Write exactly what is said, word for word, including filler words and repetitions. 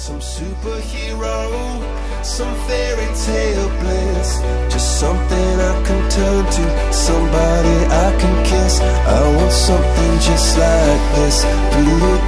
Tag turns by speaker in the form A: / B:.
A: some superhero, some fairy tale bliss, just something I can turn to, somebody I can kiss. I want something just like this. Do